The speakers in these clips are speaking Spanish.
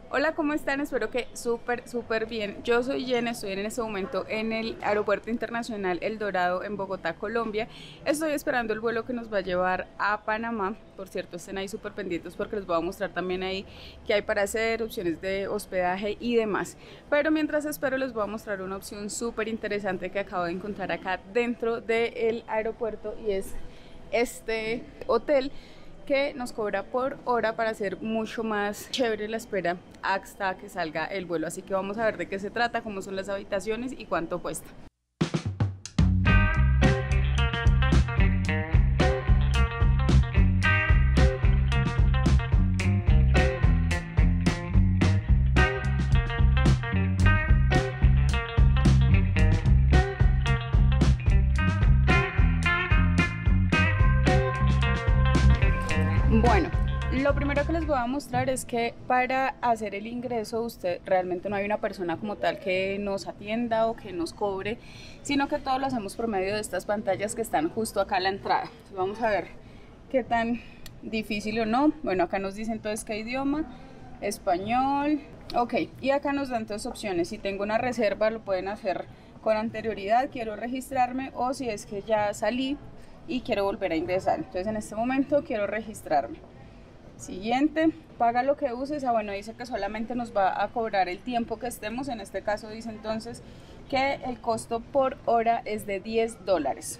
Hola, ¿cómo están? Espero que súper bien. Yo soy Jen, estoy en este momento en el Aeropuerto Internacional El Dorado en Bogotá, Colombia. Estoy esperando el vuelo que nos va a llevar a Panamá. Por cierto, estén ahí súper pendientes porque les voy a mostrar también ahí qué hay para hacer, opciones de hospedaje y demás. Pero mientras espero les voy a mostrar una opción súper interesante que acabo de encontrar acá dentro del aeropuerto y es este hotel que nos cobra por hora para hacer mucho más chévere la espera hasta que salga el vuelo. Así que vamos a ver de qué se trata, cómo son las habitaciones y cuánto cuesta. Bueno, lo primero que les voy a mostrar es que para hacer el ingreso usted realmente no hay una persona como tal que nos atienda o que nos cobre, sino que todo lo hacemos por medio de estas pantallas que están justo acá a la entrada. Entonces vamos a ver qué tan difícil o no. Bueno, acá nos dicen entonces qué idioma, español, ok, y acá nos dan dos opciones. Si tengo una reserva lo pueden hacer con anterioridad, quiero registrarme, o si es que ya salí y quiero volver a ingresar. Entonces en este momento quiero registrarme. Siguiente, paga lo que uses. Bueno, dice que solamente nos va a cobrar el tiempo que estemos. En este caso dice entonces que el costo por hora es de $10.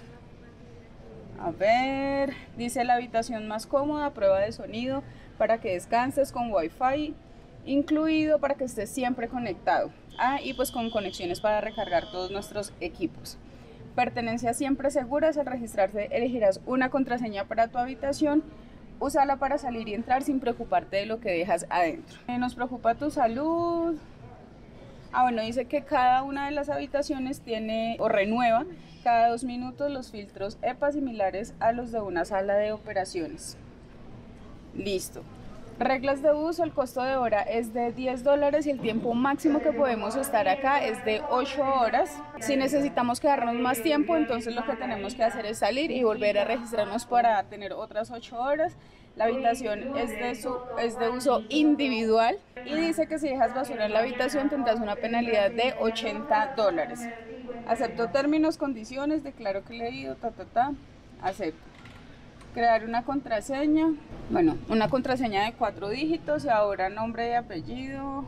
A ver, dice la habitación más cómoda, prueba de sonido para que descanses con wifi incluido para que estés siempre conectado. Y pues con conexiones para recargar todos nuestros equipos. Pertenencia siempre seguras. Al registrarse elegirás una contraseña para tu habitación. Úsala para salir y entrar sin preocuparte de lo que dejas adentro. Nos preocupa tu salud. Bueno, dice que cada una de las habitaciones tiene o renueva cada 2 minutos los filtros EPA similares a los de una sala de operaciones. Listo. Reglas de uso: el costo de hora es de $10 y el tiempo máximo que podemos estar acá es de 8 horas. Si necesitamos quedarnos más tiempo, entonces lo que tenemos que hacer es salir y volver a registrarnos para tener otras 8 horas. La habitación es de uso individual y dice que si dejas basura en la habitación tendrás una penalidad de $80. Acepto términos, condiciones, declaro que he leído, acepto. Crear una contraseña, bueno, una contraseña de 4 dígitos y ahora nombre y apellido.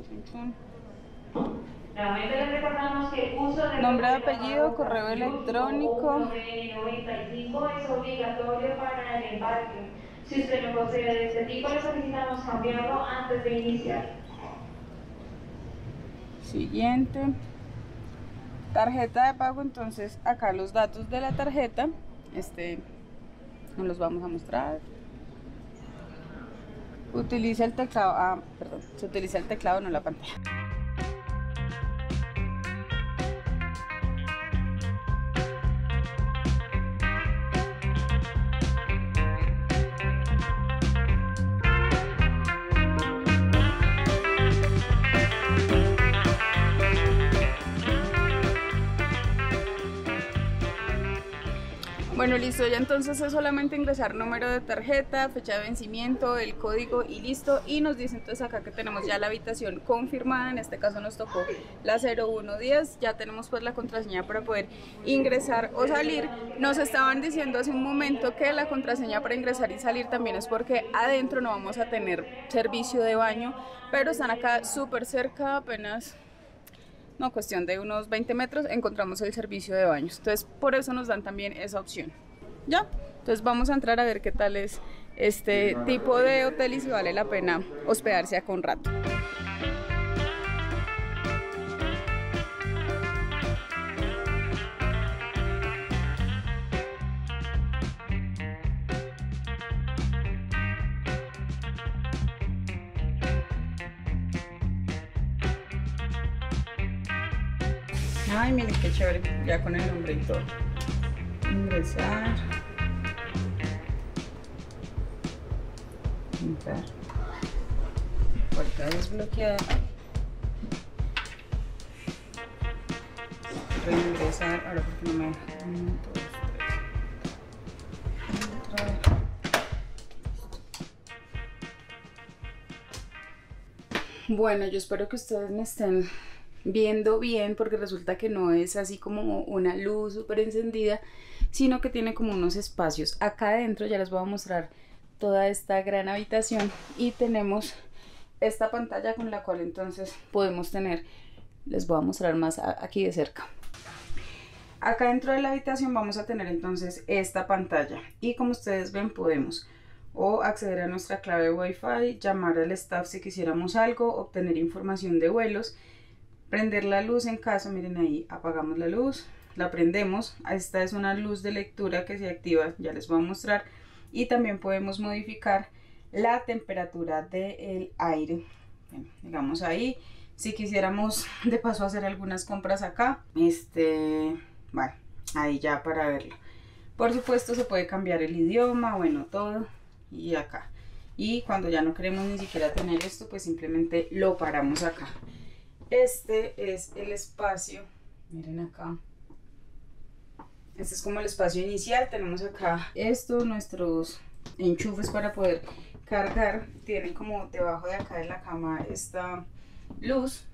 Nuevamente les recordamos que el uso de nombre, apellido, correo electrónico. 95 es obligatorio para el embarque. Si usted no posee de este tipo, le solicitamos cambiarlo antes de iniciar. Siguiente. Tarjeta de pago, entonces acá los datos de la tarjeta, nos los vamos a mostrar. Utiliza el teclado, perdón, se utiliza el teclado, no la pantalla. Bueno, listo, ya entonces es solamente ingresar número de tarjeta, fecha de vencimiento, el código y listo. Y nos dice entonces acá que tenemos ya la habitación confirmada. En este caso nos tocó la 0110. Ya tenemos pues la contraseña para poder ingresar o salir. Nos estaban diciendo hace un momento que la contraseña para ingresar y salir también es porque adentro no vamos a tener servicio de baño, pero están acá súper cerca, apenas cuestión de unos 20 metros encontramos el servicio de baños. Entonces por eso nos dan también esa opción. Ya, entonces vamos a entrar a ver qué tal es este tipo de hotel y si vale la pena hospedarse acá un rato. Ay, miren qué chévere, ya con el nombre y todo. Ingresar. Entrar. Puerta desbloqueada. Reingresar. Ahora porque no me deja. 1, 2, 3. Entrar. Bueno, yo espero que ustedes me estén viendo bien, porque resulta que no es así como una luz súper encendida, sino que tiene como unos espacios. Acá adentro ya les voy a mostrar toda esta gran habitación y tenemos esta pantalla con la cual entonces podemos tener, les voy a mostrar más aquí de cerca. Acá dentro de la habitación vamos a tener entonces esta pantalla y como ustedes ven podemos o acceder a nuestra clave Wi-Fi, llamar al staff si quisiéramos algo, obtener información de vuelos, prender la luz en caso, miren ahí, apagamos la luz, la prendemos, esta es una luz de lectura que se activa, ya les voy a mostrar, y también podemos modificar la temperatura del aire, bueno, digamos ahí, si quisiéramos de paso hacer algunas compras acá, bueno, ahí ya para verlo. Por supuesto se puede cambiar el idioma, bueno, todo, y acá. Y cuando ya no queremos ni siquiera tener esto, pues simplemente lo paramos acá. Este es el espacio, miren acá. Este es como el espacio inicial, tenemos acá esto, nuestros enchufes para poder cargar. Tienen como debajo de acá de la cama esta luz.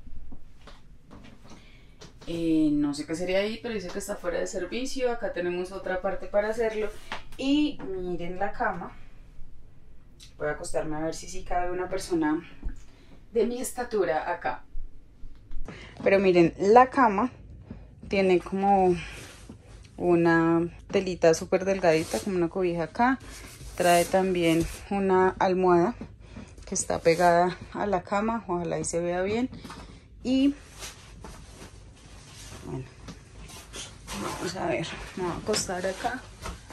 No sé qué sería ahí, pero dice que está fuera de servicio. Acá tenemos otra parte para hacerlo. Y miren la cama. Voy a acostarme a ver si sí cabe una persona de mi estatura acá. Pero miren, la cama tiene como una telita súper delgadita, como una cobija acá. Trae también una almohada que está pegada a la cama. Ojalá ahí se vea bien. Y bueno, vamos a ver, me voy a acostar acá.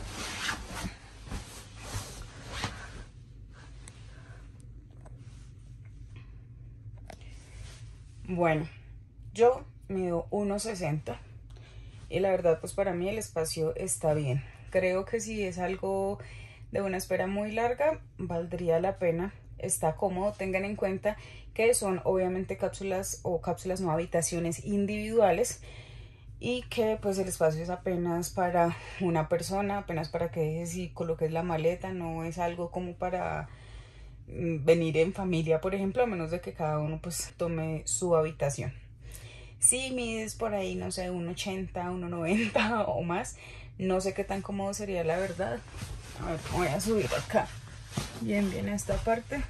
Bueno, yo mido 1,60 y la verdad pues para mí el espacio está bien. Creo que si es algo de una espera muy larga valdría la pena, está cómodo. Tengan en cuenta que son obviamente cápsulas no, habitaciones individuales, y que pues el espacio es apenas para una persona, apenas para que dejes y coloques la maleta, no es algo como para venir en familia, por ejemplo, a menos de que cada uno pues tome su habitación. Si mides por ahí, no sé, 1,80, 1,90 o más, no sé qué tan cómodo sería, la verdad. A ver, voy a subir acá bien a esta parte.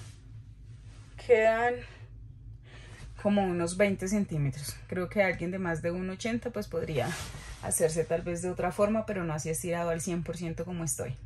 Quedan como unos 20 centímetros. Creo que alguien de más de 1,80 pues podría hacerse tal vez de otra forma, pero no así estirado al 100% como estoy.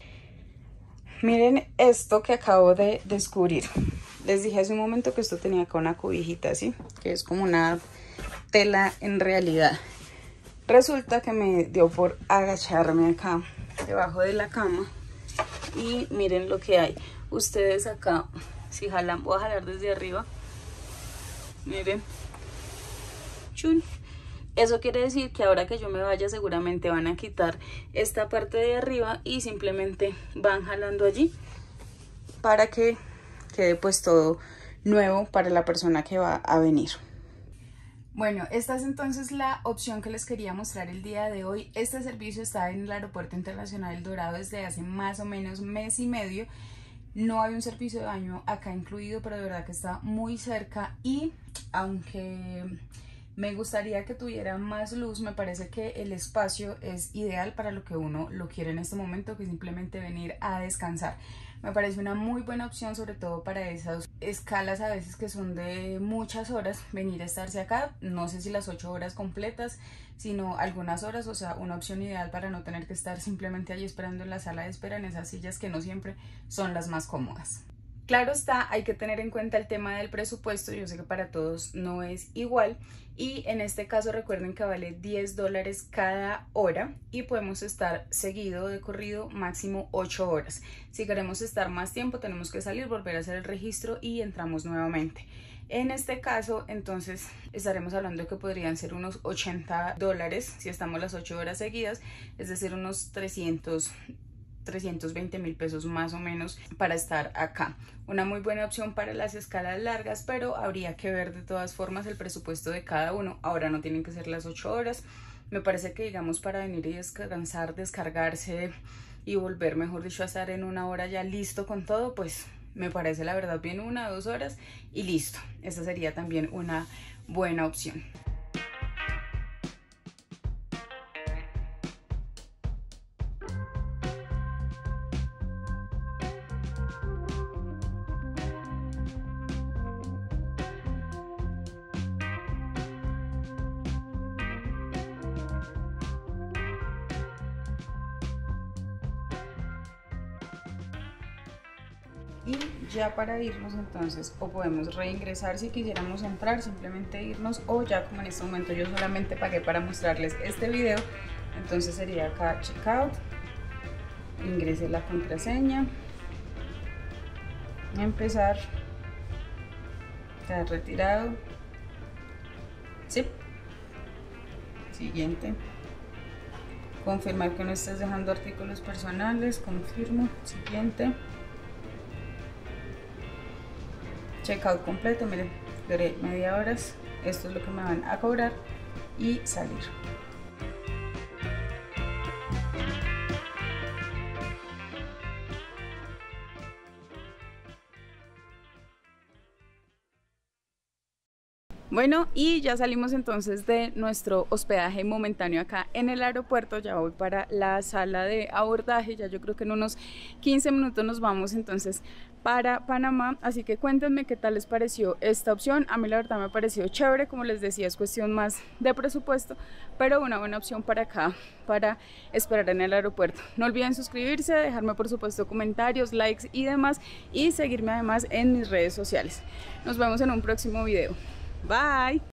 Miren esto que acabo de descubrir. Les dije hace un momento que esto tenía acá una cobijita así, que es como una tela en realidad. Resulta que me dio por agacharme acá debajo de la cama y miren lo que hay. Ustedes acá, si jalan, voy a jalar desde arriba. Miren. Chun. Eso quiere decir que ahora que yo me vaya seguramente van a quitar esta parte de arriba y simplemente van jalando allí para que quede pues todo nuevo para la persona que va a venir. Bueno, esta es entonces la opción que les quería mostrar el día de hoy. Este servicio está en el Aeropuerto Internacional El Dorado desde hace más o menos mes y medio. No hay un servicio de baño acá incluido, pero de verdad que está muy cerca, y aunque me gustaría que tuviera más luz, me parece que el espacio es ideal para lo que uno lo quiere en este momento, que es simplemente venir a descansar. Me parece una muy buena opción, sobre todo para esas escalas a veces que son de muchas horas, venir a estarse acá, no sé si las 8 horas completas, sino algunas horas, o sea, una opción ideal para no tener que estar simplemente allí esperando en la sala de espera, en esas sillas que no siempre son las más cómodas. Claro está, hay que tener en cuenta el tema del presupuesto. Yo sé que para todos no es igual, y en este caso recuerden que vale $10 cada hora y podemos estar seguido de corrido máximo 8 horas. Si queremos estar más tiempo tenemos que salir, volver a hacer el registro y entramos nuevamente. En este caso entonces estaremos hablando de que podrían ser unos $80 si estamos las 8 horas seguidas, es decir, unos 320.000 pesos más o menos para estar acá. Una muy buena opción para las escalas largas, pero habría que ver de todas formas el presupuesto de cada uno. Ahora no tienen que ser las 8 horas. Me parece que digamos para venir y descansar, descargarse y volver, mejor dicho, a estar en una hora ya listo con todo, pues me parece la verdad bien 1 o 2 horas y listo. Esta sería también una buena opción. Y ya para irnos entonces, o podemos reingresar si quisiéramos entrar, simplemente irnos, o ya como en este momento yo solamente pagué para mostrarles este video, entonces sería acá checkout, ingrese la contraseña, empezar, está retirado, sí, siguiente, confirmar que no estés dejando artículos personales, confirmo, siguiente. Checkout completo, miren, duré media hora, esto es lo que me van a cobrar y salir. Bueno, y ya salimos entonces de nuestro hospedaje momentáneo acá en el aeropuerto. Ya voy para la sala de abordaje, ya yo creo que en unos 15 minutos nos vamos entonces para Panamá, así que cuéntenme qué tal les pareció esta opción. A mí la verdad me ha parecido chévere, como les decía, es cuestión más de presupuesto, pero una buena opción para acá, para esperar en el aeropuerto. No olviden suscribirse, dejarme por supuesto comentarios, likes y demás, y seguirme además en mis redes sociales. Nos vemos en un próximo video. Bye.